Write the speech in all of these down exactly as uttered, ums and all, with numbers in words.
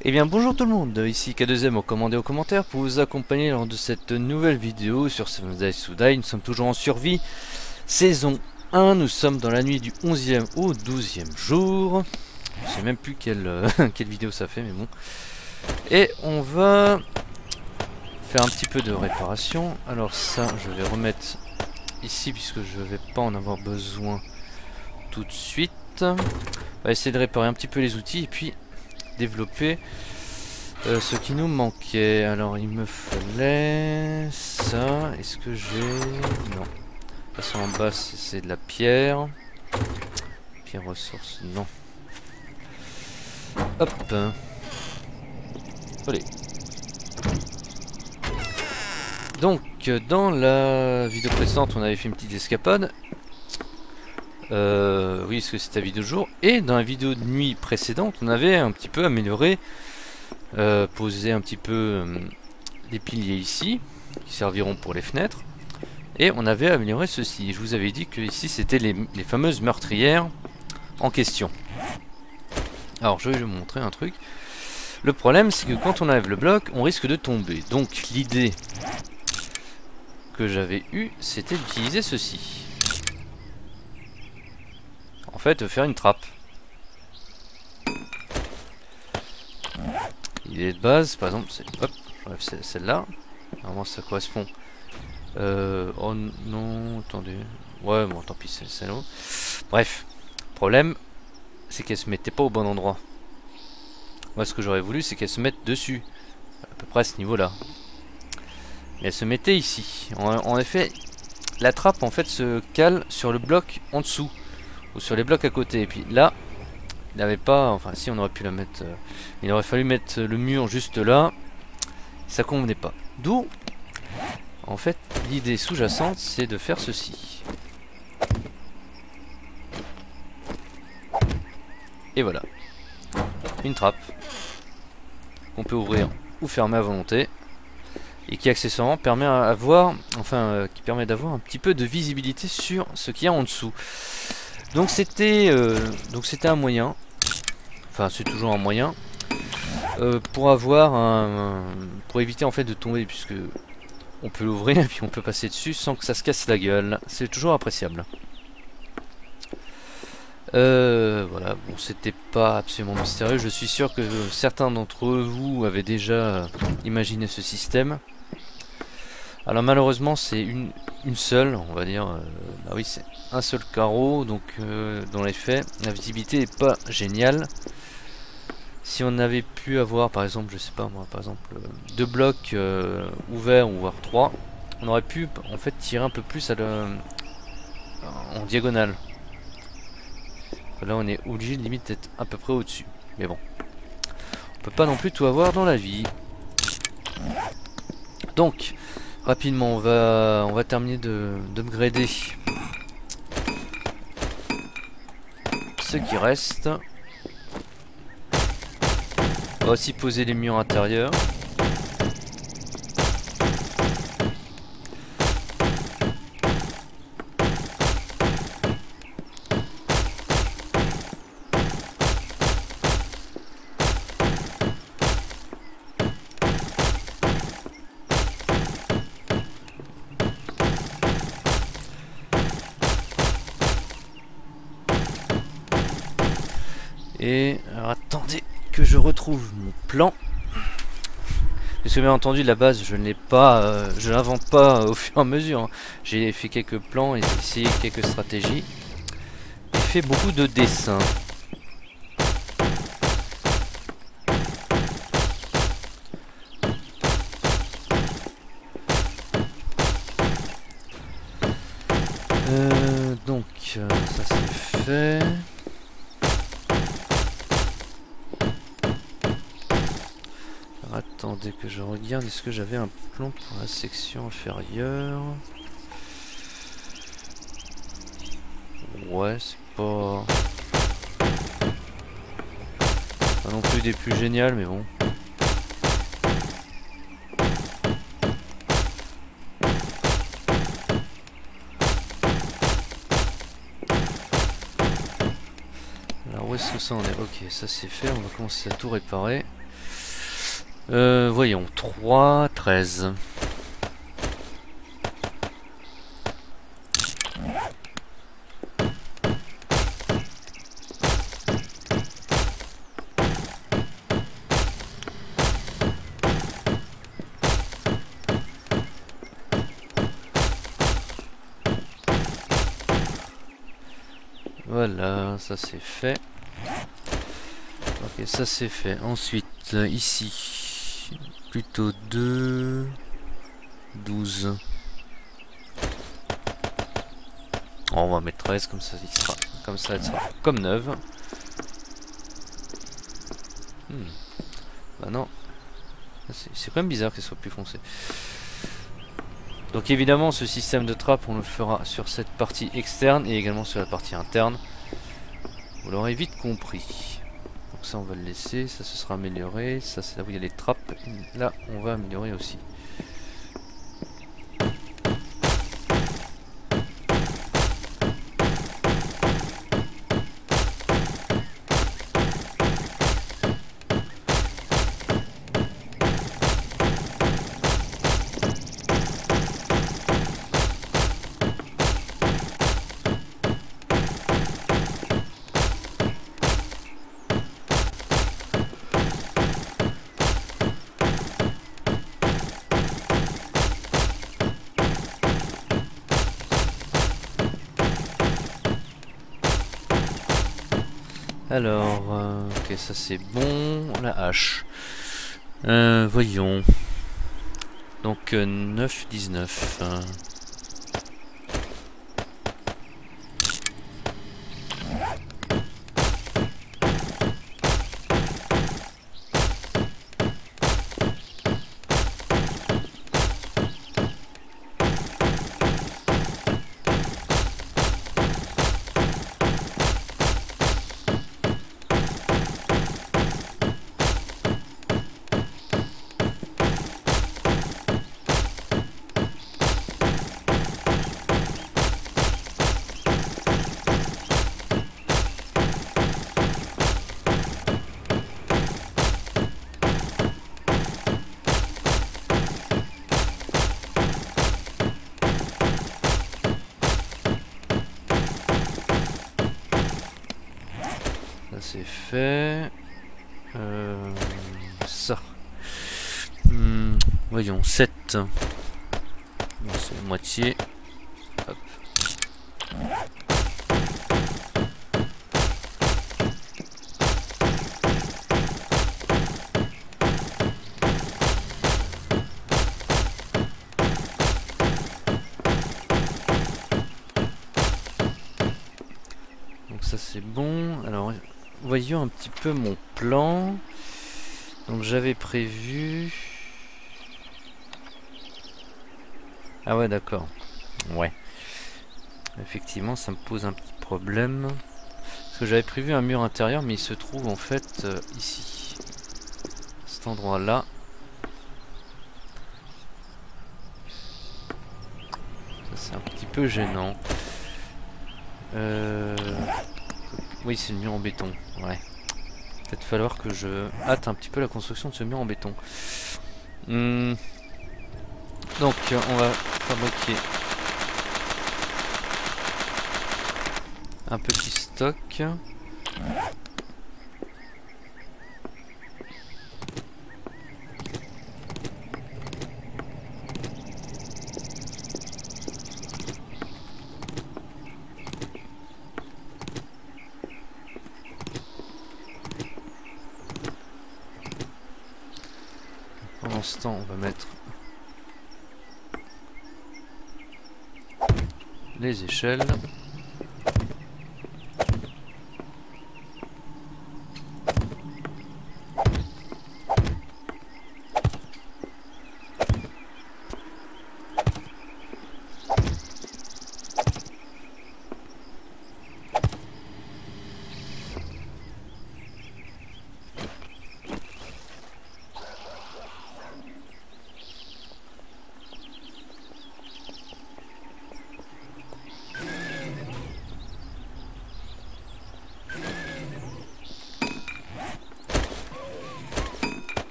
Eh bien bonjour tout le monde, ici K deux M au commandé aux commentaires pour vous accompagner lors de cette nouvelle vidéo sur Seven Days to Die. Nous sommes toujours en survie, saison un, nous sommes dans la nuit du onzième au douzième jour. Je sais même plus quelle, euh, quelle vidéo ça fait mais bon. Et on va faire un petit peu de réparation. Alors ça je vais remettre ici puisque je vais pas en avoir besoin tout de suite. On va essayer de réparer un petit peu les outils et puis développer euh, ce qui nous manquait. Alors il me fallait ça. Est-ce que j'ai... Non. De toute façon en bas c'est de la pierre. Pierre ressource, non. Hop. Allez. Donc dans la vidéo précédente on avait fait une petite escapade. Euh, oui, est-ce que c'était la vidéo de jour? Et dans la vidéo de nuit précédente on avait un petit peu amélioré, euh, posé un petit peu euh, les piliers ici qui serviront pour les fenêtres. Et on avait amélioré ceci. Je vous avais dit que ici c'était les, les fameuses meurtrières en question. Alors je vais vous montrer un truc. Le problème c'est que quand on enlève le bloc on risque de tomber. Donc l'idée que j'avais eue c'était d'utiliser ceci. En fait de faire une trappe. L'idée de base par exemple c'est... Hop, j'enlève celle-là. Normalement ça correspond... Euh, oh non, attendez. Ouais, bon, tant pis, c'est salaud. Bref, problème, c'est qu'elle se mettait pas au bon endroit. Moi, ce que j'aurais voulu, c'est qu'elle se mette dessus, à peu près à ce niveau-là. Mais elle se mettait ici. En, en effet, la trappe, en fait, se cale sur le bloc en dessous, ou sur les blocs à côté. Et puis là, il n'avait pas... Enfin, si, on aurait pu la mettre... Euh, il aurait fallu mettre le mur juste là. Ça convenait pas. D'où... En fait, l'idée sous-jacente, c'est de faire ceci. Et voilà. Une trappe. Qu'on peut ouvrir ou fermer à volonté. Et qui accessoirement permet à voir, enfin, euh, qui permet d'avoir un petit peu de visibilité sur ce qu'il y a en dessous. Donc c'était, euh, donc c'était un moyen. Enfin, c'est toujours un moyen. Euh, pour avoir un, pour éviter en fait de tomber, puisque on peut l'ouvrir et puis on peut passer dessus sans que ça se casse la gueule. C'est toujours appréciable. Euh, voilà, bon, c'était pas absolument mystérieux. Je suis sûr que certains d'entre vous avaient déjà imaginé ce système. Alors malheureusement c'est une, une seule, on va dire. Euh, bah oui, c'est un seul carreau, donc euh, dans les faits, la visibilité est pas géniale. Si on avait pu avoir par exemple, je sais pas moi, par exemple euh, deux blocs euh, ouverts ou voire trois, on aurait pu en fait tirer un peu plus à le, en diagonale. Là on est obligé de limite d'être à peu près au dessus. Mais bon, on peut pas non plus tout avoir dans la vie. Donc rapidement on va on va terminer de d'upgrader ce qui reste. On va aussi poser les murs intérieurs. Et alors attendez que je retrouve mon plan. Parce que bien entendu la base je ne l'ai pas, euh, je l'invente pas au fur et à mesure. Hein. J'ai fait quelques plans et essayé quelques stratégies. J'ai fait beaucoup de dessins. Euh, donc euh, ça c'est fait. Attendez que je regarde, est-ce que j'avais un plan pour la section inférieure? Ouais, c'est pas... pas non plus des plus géniales, mais bon. Alors où est-ce que ça en est? Ok, ça c'est fait, on va commencer à tout réparer. Euh, voyons, trois, treize. Voilà, ça c'est fait. Ok, ça c'est fait. Ensuite, euh, ici, plutôt deux, douze. Oh, on va mettre treize, comme ça, il sera, comme ça, elle sera comme neuve. Hmm. Bah non, c'est quand même bizarre qu'elle soit plus foncée. Donc évidemment, ce système de trappe, on le fera sur cette partie externe et également sur la partie interne. Vous l'aurez vite compris. Donc ça, on va le laisser. Ça, ce sera amélioré. Ça, c'est là où il y a les trappes. Là, on va améliorer aussi. Alors, euh, ok, ça c'est bon. La hache. Euh, voyons. Donc euh, neuf, dix-neuf. Euh. C'est fait. Euh, ça. Hmm, voyons, sept. Bon, c'est la moitié. Hop. Donc ça c'est bon. Alors voyons un petit peu mon plan. Donc j'avais prévu... Ah ouais, d'accord. Ouais. Effectivement, ça me pose un petit problème. Parce que j'avais prévu un mur intérieur, mais il se trouve en fait euh, ici. Cet endroit-là. Ça c'est un petit peu gênant. Euh... Oui, c'est le mur en béton. Ouais. Peut-être falloir que je hâte un petit peu la construction de ce mur en béton. Hum. Donc on va fabriquer un petit stock. Pendant ce temps, on va mettre les échelles.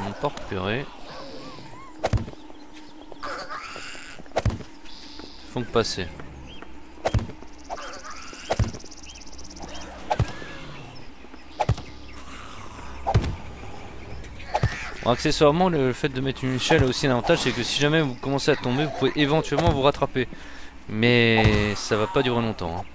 n'ont pas repéré. Ils font que passer. Bon, accessoirement, le fait de mettre une échelle a aussi un avantage, c'est que si jamais vous commencez à tomber, vous pouvez éventuellement vous rattraper. Mais ça va pas durer longtemps. Hein.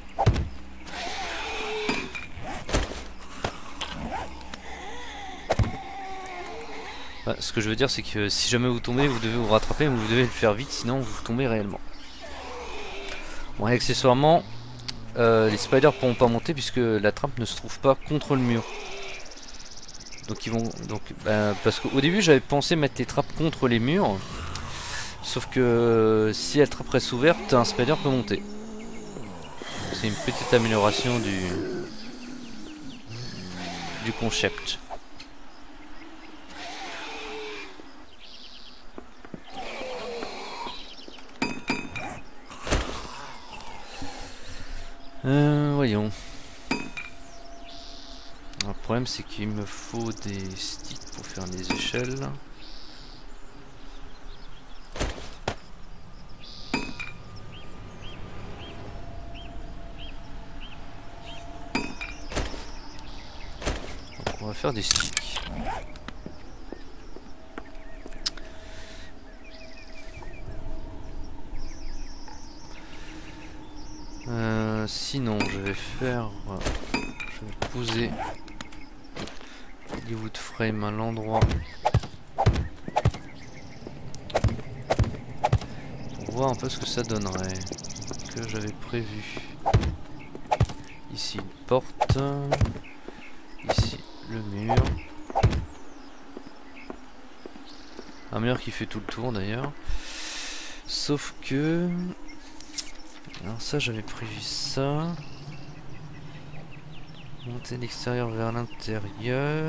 Bah, ce que je veux dire, c'est que si jamais vous tombez, vous devez vous rattraper, mais vous devez le faire vite, sinon vous tombez réellement. Bon, et accessoirement, euh, les spiders pourront pas monter puisque la trappe ne se trouve pas contre le mur. Donc ils vont, donc, bah, parce qu'au début j'avais pensé mettre les trappes contre les murs, sauf que si la trappe reste ouverte, un spider peut monter. C'est une petite amélioration du du concept. Euh, voyons. Le problème c'est qu'il me faut des sticks pour faire des échelles. Donc on va faire des sticks. Euh, sinon je vais faire... Je vais poser les wood frames à l'endroit pour voir un peu ce que ça donnerait. Que j'avais prévu. Ici une porte. Ici le mur. Un mur qui fait tout le tour d'ailleurs. Sauf que... Alors ça j'avais prévu ça. Monter l'extérieur vers l'intérieur.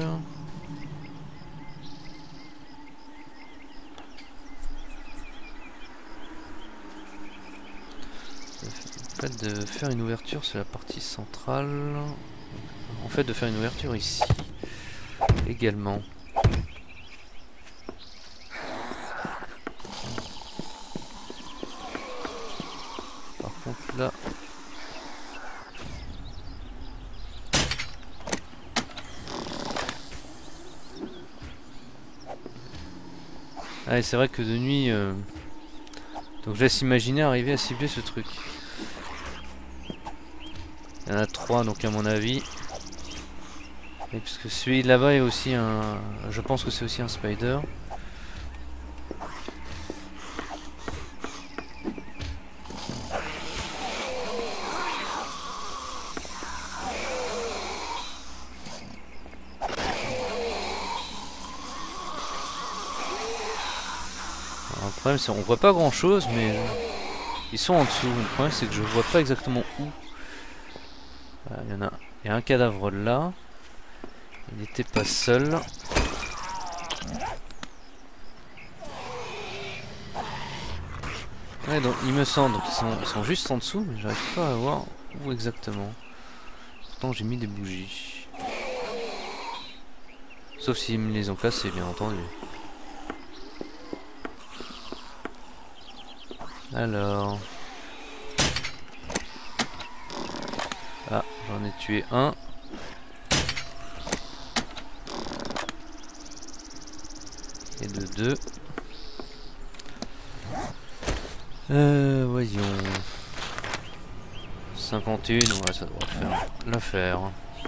En fait de faire une ouverture sur la partie centrale. En fait de faire une ouverture ici. Également. Par contre là... Ah, c'est vrai que de nuit, euh... donc je laisse imaginer arriver à cibler ce truc. Il y en a trois donc à mon avis. Et puisque celui là-bas est aussi un... Je pense que c'est aussi un spider. Le problème c'est qu'on voit pas grand chose mais euh, ils sont en dessous. Le problème c'est que je vois pas exactement où. Voilà, il y en a, il y a un cadavre là. Il n'était pas seul. Ouais donc il me semble donc ils sont, ils sont juste en dessous mais j'arrive pas à voir où exactement. Pourtant j'ai mis des bougies. Sauf s'ils me les ont cassées bien entendu. Alors... Ah, j'en ai tué un. Et de deux. Euh, voyons. cinquante et un, ouais, ça devrait faire l'affaire.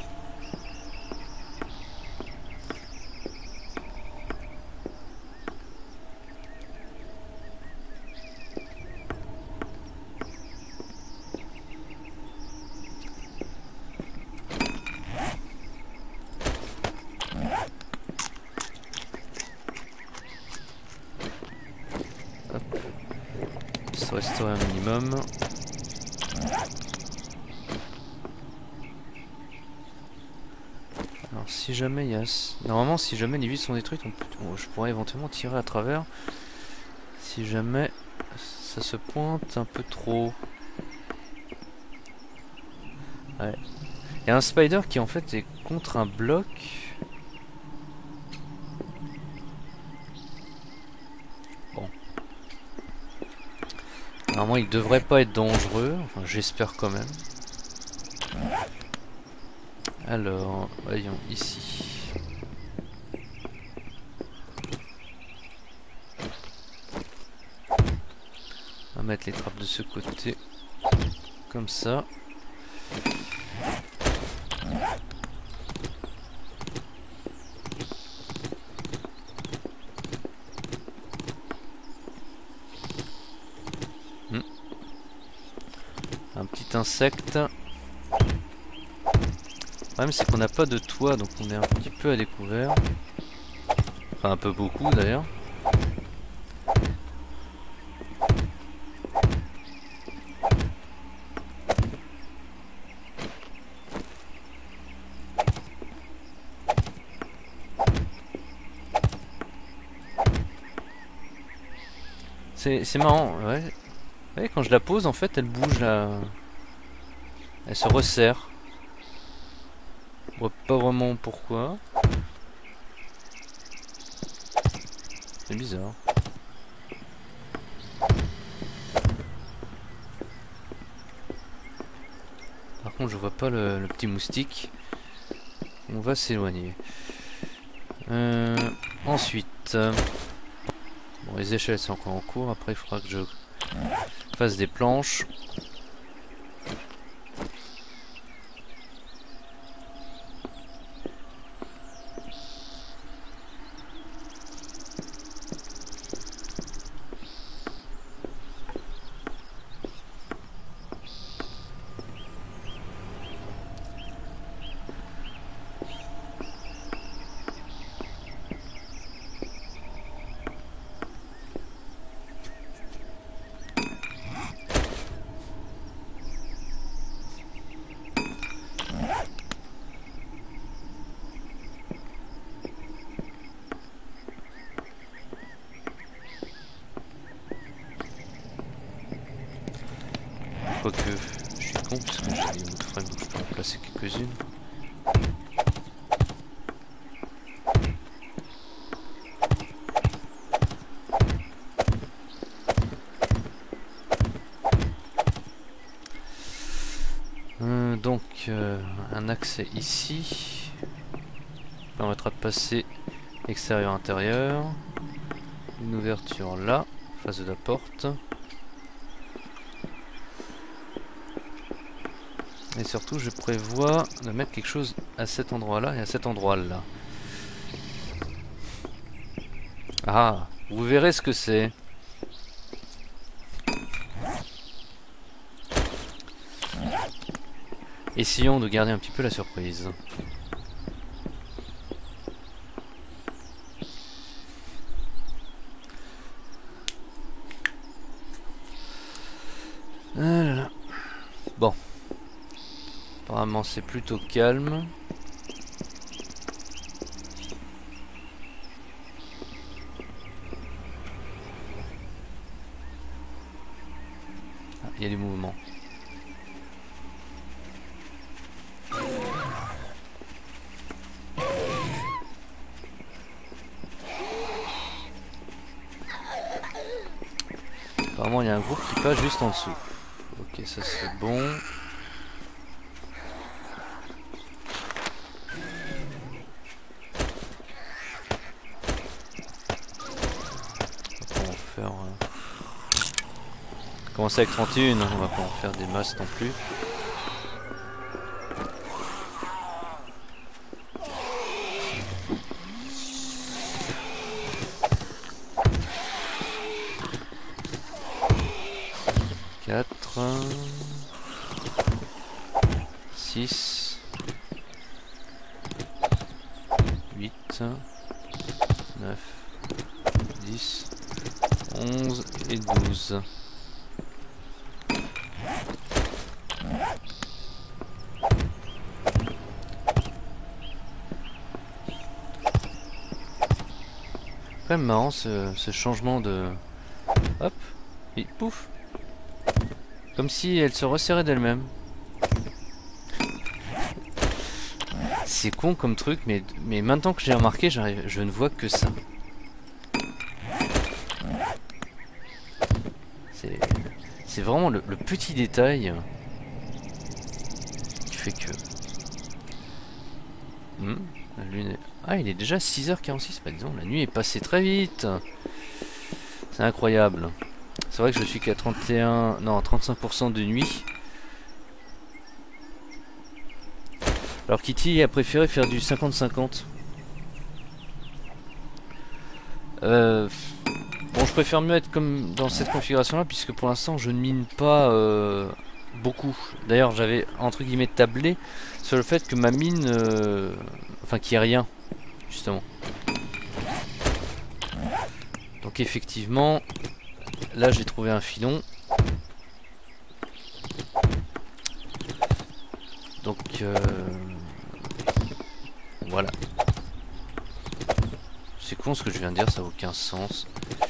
Restaurer un minimum. Alors si jamais il y a... Normalement si jamais les vis sont détruites, on peut... bon, je pourrais éventuellement tirer à travers. Si jamais ça se pointe un peu trop. Ouais. Il y a un spider qui en fait est contre un bloc. Normalement il devrait pas être dangereux, enfin j'espère quand même. Alors, voyons ici. On va mettre les trappes de ce côté, comme ça. Hmm. Un petit insecte. Le problème c'est qu'on n'a pas de toit, donc on est un petit peu à découvert. Enfin un peu beaucoup d'ailleurs. C'est marrant, ouais. Ouais, quand je la pose en fait elle bouge là. Elle se resserre. Je vois pas vraiment pourquoi. C'est bizarre. Par contre je vois pas le, le petit moustique. On va s'éloigner. Euh, ensuite. Euh, bon les échelles sont encore en cours. Après il faudra que je fasse des planches. Quoique, je suis con parce que j'ai des woodframes donc je peux en placer quelques-unes. Euh, donc, euh, un accès ici. Ça permettra de passer extérieur-intérieur. Une ouverture là, face de la porte. Et surtout je prévois de mettre quelque chose à cet endroit là et à cet endroit là. Ah, vous verrez ce que c'est. Essayons de garder un petit peu la surprise. Voilà. Bon. Apparemment c'est plutôt calme. Ah, il y a du mouvement. Apparemment il y a un groupe qui passe juste en dessous. Ok, ça c'est bon. Commencer avec trente et un, on va pas en faire des masses non plus. quatre, six, huit, neuf, dix, onze et douze. C'est quand même marrant ce, ce changement de... Hop, et pouf. Comme si elle se resserrait d'elle-même. C'est con comme truc, mais, mais maintenant que j'ai remarqué, je ne vois que ça. C'est c'est vraiment le, le petit détail qui fait que... Hmm, la lune est... Ah, il est déjà six heures quarante-six. Bah disons, la nuit est passée très vite. C'est incroyable. C'est vrai que je suis qu'à trente et un... Non, trente-cinq pour cent de nuit. Alors Kitty a préféré faire du cinquante cinquante. Euh... Bon, je préfère mieux être comme dans cette configuration là, puisque pour l'instant je ne mine pas euh, beaucoup. D'ailleurs j'avais entre guillemets tablé sur le fait que ma mine, euh, enfin qu'il n'y ait rien, justement. Donc effectivement, là j'ai trouvé un filon. Donc euh, voilà. C'est con ce que je viens de dire, ça n'a aucun sens.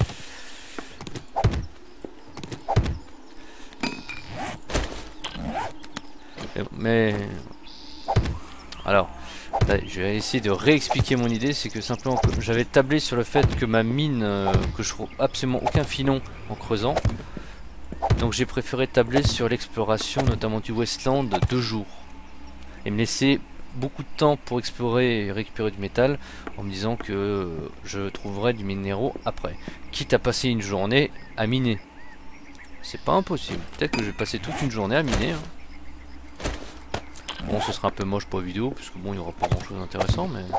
Mais alors, je vais essayer de réexpliquer mon idée. C'est que simplement j'avais tablé sur le fait que ma mine, euh, que je trouve absolument aucun filon en creusant. Donc j'ai préféré tabler sur l'exploration, notamment du Westland, deux jours. Et me laisser beaucoup de temps pour explorer et récupérer du métal, en me disant que je trouverai du minéraux après. Quitte à passer une journée à miner. C'est pas impossible. Peut-être que je vais passer toute une journée à miner. Hein. Bon, ce sera un peu moche pour la vidéo, puisque bon, il n'y aura pas grand chose d'intéressant, mais...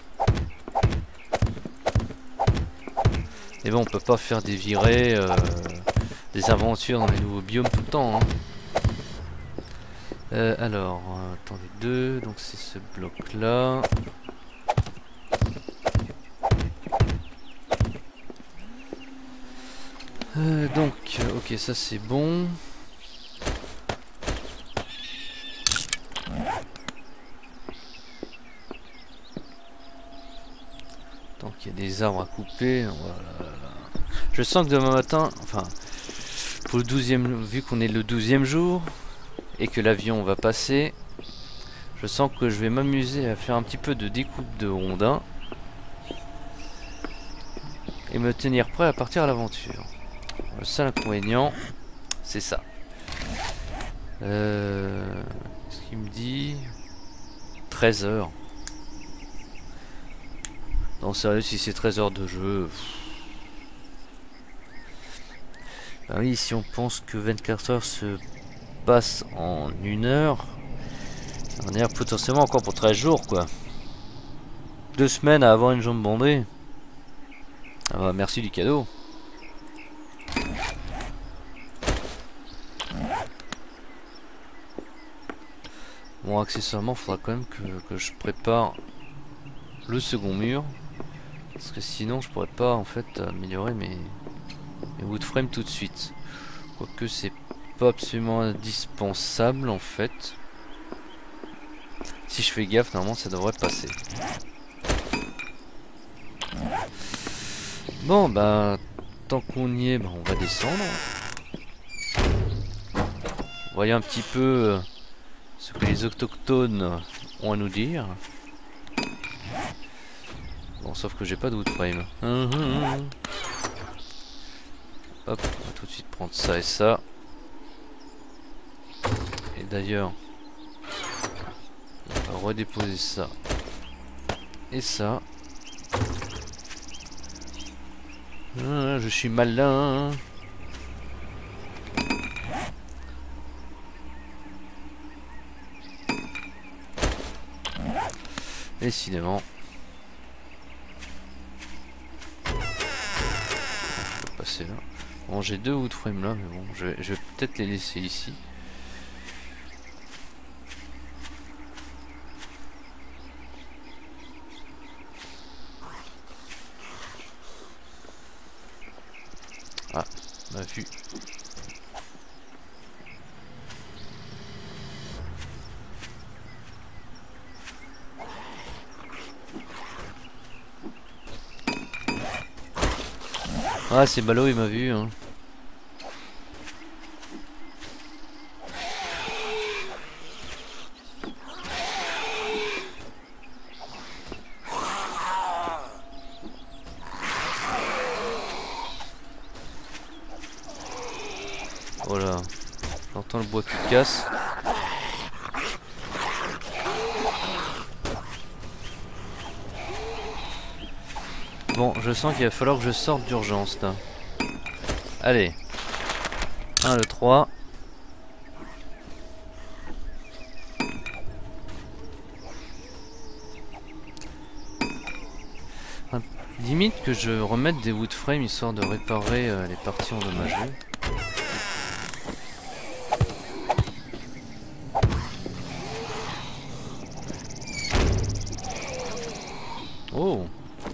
Et bon, on peut pas faire des virées, euh, des aventures dans les nouveaux biomes tout le temps. Hein. Euh, alors, euh, attendez, deux, donc c'est ce bloc-là. Euh, donc, ok, ça c'est bon. Donc il y a des arbres à couper. Voilà. Je sens que demain matin, enfin, pour le douzième, vu qu'on est le douzième jour et que l'avion va passer, je sens que je vais m'amuser à faire un petit peu de découpe de rondins et me tenir prêt à partir à l'aventure. Le seul inconvénient, c'est ça. Euh, ce qu'il me dit treize heures. Non, sérieux, si c'est treize heures de jeu. Bah oui, si on pense que vingt-quatre heures se passent en une heure, ça en est potentiellement encore pour treize jours, quoi. Deux semaines à avoir une jambe bandée. Ah bah, merci du cadeau. Bon, accessoirement, il faudra quand même que, que je prépare le second mur. Parce que sinon, je pourrais pas, en fait, améliorer mes, mes wood frames tout de suite. Quoique, c'est pas absolument indispensable, en fait. Si je fais gaffe, normalement, ça devrait passer. Bon, bah, tant qu'on y est, bah, on va descendre. Voyons un petit peu euh, ce que les autochtones ont à nous dire. Bon, sauf que j'ai pas de wood frame. Hum, hum, hum. Hop, on va tout de suite prendre ça et ça. Et d'ailleurs, on va redéposer ça et ça. Ah, je suis malin. Décidément. Je peux passer là. Bon, j'ai deux wood frames là, mais bon, je vais, je vais peut-être les laisser ici. Ah, on a vu. Ah, c'est ballot, il m'a vu. Hein. Voilà. tant le bois qui casse. Bon, je sens qu'il va falloir que je sorte d'urgence là. Allez. un, le trois. Limite que je remette des wood frames histoire de réparer euh, les parties endommagées. Oh!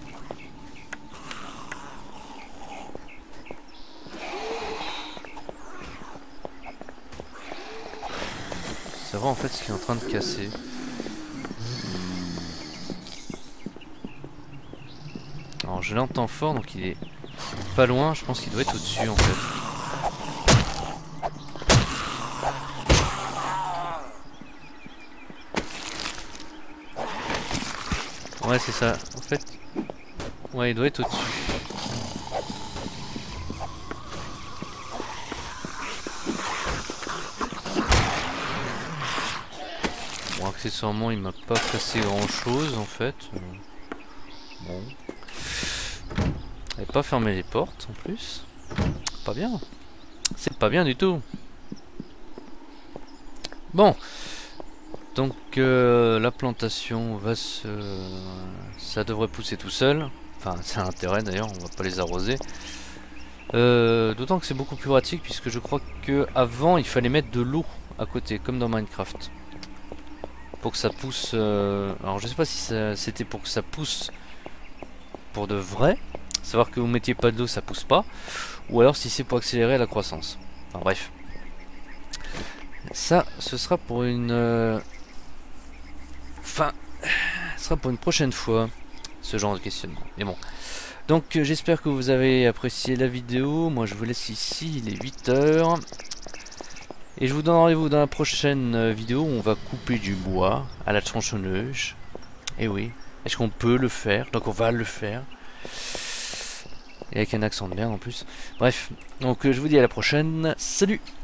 C'est vrai en fait ce qui est en train de casser. Alors je l'entends fort donc il est pas loin, je pense qu'il doit être au-dessus en fait. Ouais c'est ça, en fait, ouais il doit être au-dessus. Bon accessoirement il m'a pas cassé grand chose en fait. Bon. Et pas fermer les portes en plus. Pas bien. C'est pas bien du tout. Bon. Donc euh, la plantation va se... ça devrait pousser tout seul. Enfin c'est un intérêt d'ailleurs, on va pas les arroser. Euh, D'autant que c'est beaucoup plus pratique puisque je crois que avant il fallait mettre de l'eau à côté, comme dans Minecraft. Pour que ça pousse... Euh... Alors je sais pas si c'était pour que ça pousse pour de vrai. Savoir que vous mettiez pas d'eau ça pousse pas. Ou alors si c'est pour accélérer la croissance. Enfin bref. Ça ce sera pour une... Euh... Enfin... Ce sera pour une prochaine fois. Ce genre de questionnement. Mais bon. Donc euh, j'espère que vous avez apprécié la vidéo. Moi je vous laisse ici. Il est huit heures. Et je vous donne rendez-vous dans la prochaine euh, vidéo où on va couper du bois à la tronçonneuse. Et oui. Est-ce qu'on peut le faire? Donc on va le faire. Et avec un accent de merde en plus. Bref, donc je vous dis à la prochaine. Salut!